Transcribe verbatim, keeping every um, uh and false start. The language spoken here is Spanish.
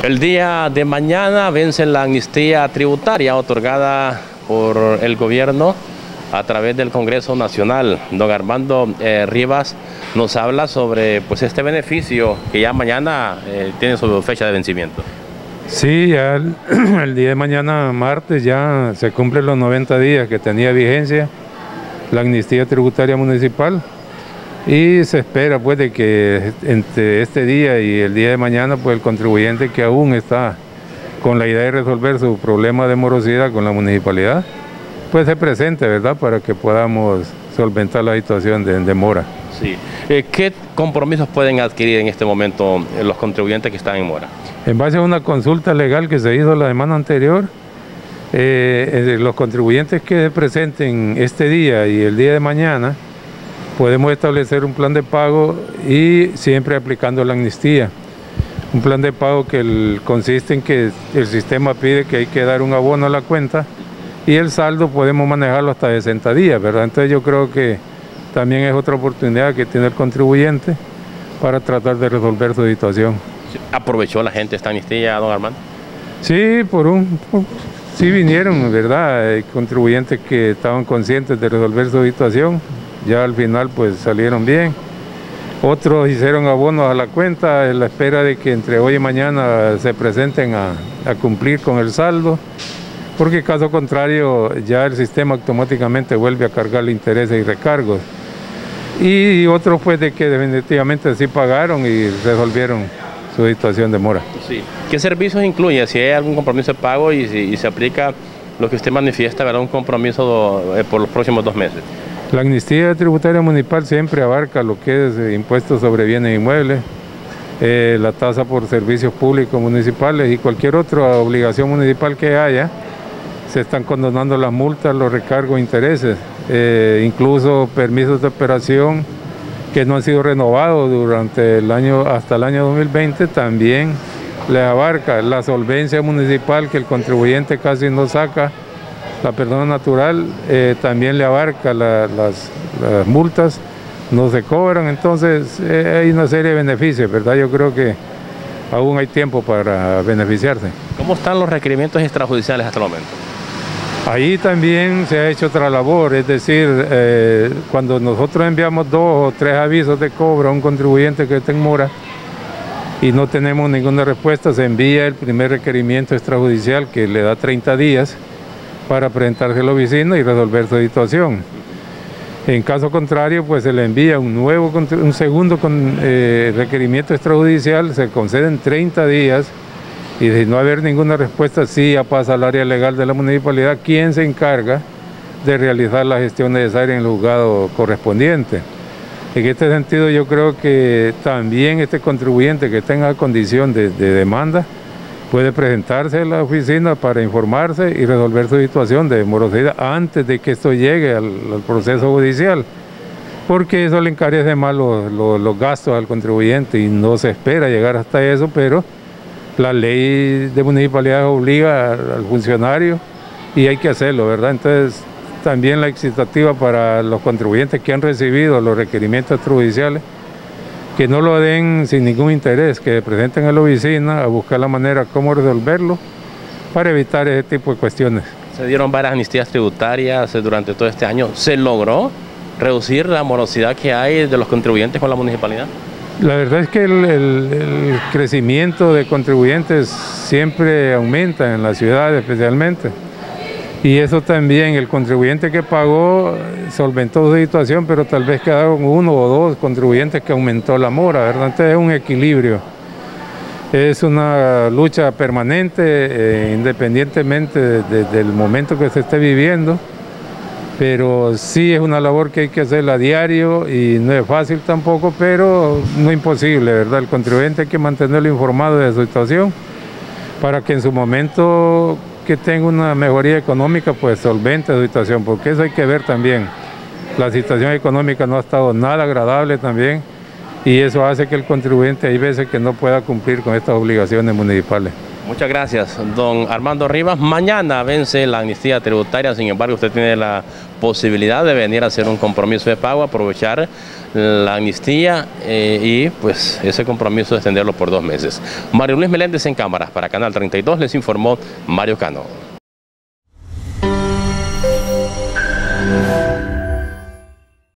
El día de mañana vence la amnistía tributaria otorgada por el gobierno a través del Congreso Nacional. Don Armando eh, Rivas nos habla sobre pues, este beneficio que ya mañana eh, tiene su fecha de vencimiento. Sí, ya el, el día de mañana, martes, ya se cumplen los noventa días que tenía vigencia la amnistía tributaria municipal y se espera pues de que entre este día y el día de mañana pues el contribuyente que aún está con la idea de resolver su problema de morosidad con la municipalidad pues se presente, ¿verdad?, para que podamos solventar la situación de, de mora. Sí. Eh, ¿Qué compromisos pueden adquirir en este momento los contribuyentes que están en mora? En base a una consulta legal que se hizo la semana anterior, eh, los contribuyentes que presenten este día y el día de mañana, podemos establecer un plan de pago y siempre aplicando la amnistía. Un plan de pago que el, consiste en que el sistema pide que hay que dar un abono a la cuenta y el saldo podemos manejarlo hasta sesenta días, ¿verdad? Entonces yo creo que también es otra oportunidad que tiene el contribuyente para tratar de resolver su situación. ¿Aprovechó la gente esta amnistía, don Armando? Sí, por un, por, sí vinieron, ¿verdad? Hay contribuyentes que estaban conscientes de resolver su situación, ya al final pues salieron bien. Otros hicieron abonos a la cuenta en la espera de que entre hoy y mañana se presenten a, a cumplir con el saldo, porque caso contrario ya el sistema automáticamente vuelve a cargarle intereses y recargos. Y otros pues de que definitivamente sí pagaron y resolvieron su situación de mora. Sí. ¿Qué servicios incluye? Si hay algún compromiso de pago y, si, y se aplica lo que usted manifiesta, ¿verdad?, un compromiso de, por los próximos dos meses. La amnistía tributaria municipal siempre abarca lo que es eh, impuestos sobre bienes inmuebles, eh, la tasa por servicios públicos municipales y cualquier otra obligación municipal que haya. Se están condonando las multas, los recargos, intereses, eh, incluso permisos de operación que no han sido renovados durante el año hasta el año dos mil veinte, también les abarca la solvencia municipal que el contribuyente casi no saca, la persona natural eh, también le abarca la, las, las multas, no se cobran, entonces eh, hay una serie de beneficios, ¿verdad? Yo creo que aún hay tiempo para beneficiarse. ¿Cómo están los requerimientos extrajudiciales hasta el momento? Ahí también se ha hecho otra labor, es decir, eh, cuando nosotros enviamos dos o tres avisos de cobro a un contribuyente que está en mora y no tenemos ninguna respuesta, se envía el primer requerimiento extrajudicial que le da treinta días para presentarse a la oficina y resolver su situación. En caso contrario, pues se le envía un nuevo, un segundo con, eh, requerimiento extrajudicial, se conceden treinta días. Y de no haber ninguna respuesta, sí ya pasa al área legal de la municipalidad, quien se encarga de realizar la gestión necesaria en el juzgado correspondiente. En este sentido, yo creo que también este contribuyente que tenga condición de, de demanda puede presentarse a la oficina para informarse y resolver su situación de morosidad antes de que esto llegue al, al proceso judicial, porque eso le encarece más los, los, los gastos al contribuyente y no se espera llegar hasta eso, pero la ley de municipalidad obliga al funcionario y hay que hacerlo, ¿verdad? Entonces, también la excitativa para los contribuyentes que han recibido los requerimientos extrajudiciales, que no lo den sin ningún interés, que presenten a la oficina a buscar la manera cómo resolverlo para evitar ese tipo de cuestiones. Se dieron varias amnistías tributarias durante todo este año. ¿Se logró reducir la morosidad que hay de los contribuyentes con la municipalidad? La verdad es que el, el, el crecimiento de contribuyentes siempre aumenta en la ciudad especialmente. Y eso también, el contribuyente que pagó solventó su situación, pero tal vez quedaron uno o dos contribuyentes que aumentó la mora, ¿verdad? Entonces es un equilibrio. Es una lucha permanente, eh, independientemente de, de, del momento que se esté viviendo. Pero sí es una labor que hay que hacerla a diario y no es fácil tampoco, pero no imposible, ¿verdad? El contribuyente hay que mantenerlo informado de su situación para que en su momento que tenga una mejoría económica, pues solvente su situación, porque eso hay que ver también. La situación económica no ha estado nada agradable también y eso hace que el contribuyente hay veces que no pueda cumplir con estas obligaciones municipales. Muchas gracias, don Armando Rivas. Mañana vence la amnistía tributaria, sin embargo usted tiene la posibilidad de venir a hacer un compromiso de pago, aprovechar la amnistía eh, y pues ese compromiso de extenderlo por dos meses. Mario Luis Meléndez en cámara, para Canal treinta y dos les informó Mario Cano.